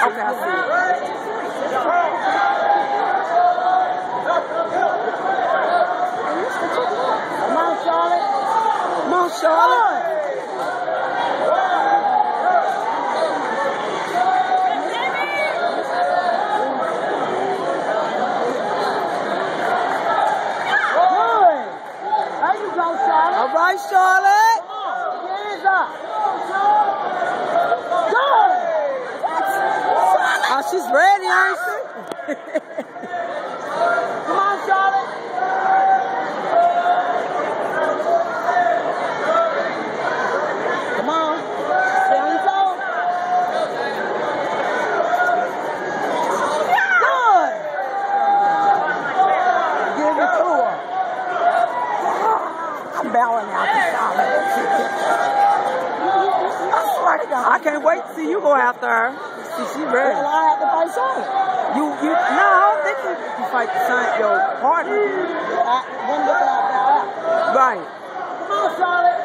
Okay, I see it. Come on, Charlotte. Come on, Charlotte. All right, Charlotte. Hands up. Oh, she's ready, ain't she? Come on, Charlotte. Come on. Stay on your toes. Good. Give it to her. I'm bowing out to Charlotte. I swear to God. I can't wait to see you go after her. See, she ready. Well, I have to fight Charlotte. No, I don't think you fight your partner. One look out, bow out. Right. Come on, Charlotte.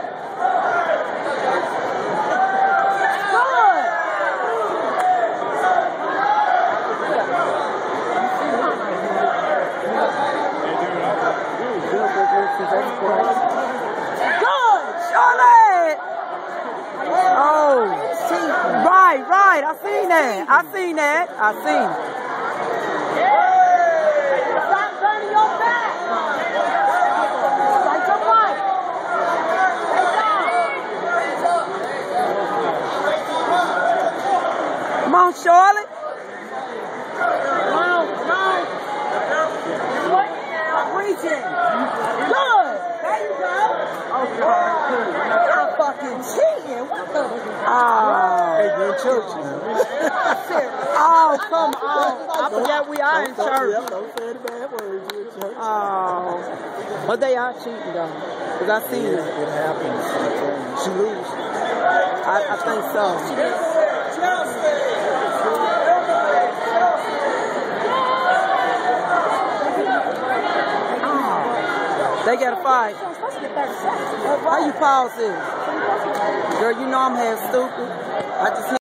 Good. Charlotte! Oh, right. I seen that. Stop turning your back. Fight your fight. Come on, Charlotte. Come on. Reaching. Good. There you go. I'm fucking cheating. What the? Hey, you're in church, you know. Oh, come on. I forgot we are in church. Don't say the bad words. You're in church. Oh. But they are cheating, though. Because I seen it. It happens. She loses. I think so. They got to fight. How you pause this? Girl, you know I'm half stupid. I just